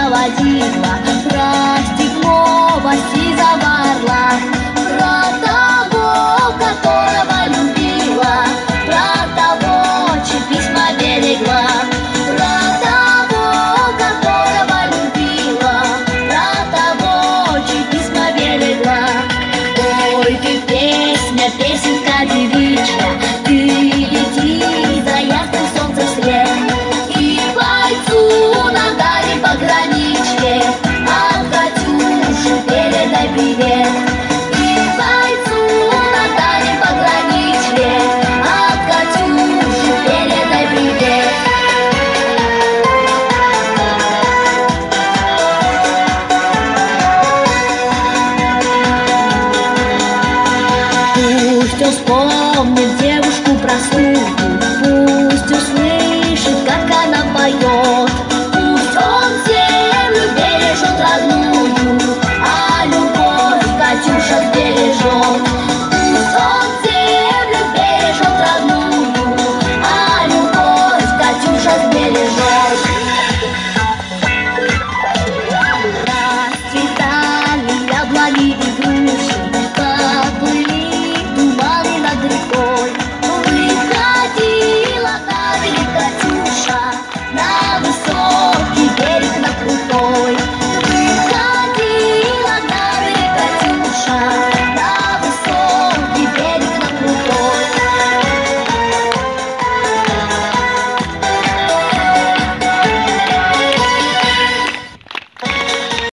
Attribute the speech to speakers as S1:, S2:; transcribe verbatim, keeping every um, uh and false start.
S1: проводила, про степного сизого орла, про того, которого любила, про того, чьи письма берегла, про того, которого любила, про того, чьи письма берегла. Ой, ты песня, песенка девичья, ты лети за ясным солнцем вслед, и бойцу на дальней пограничье от Катюши передай привет.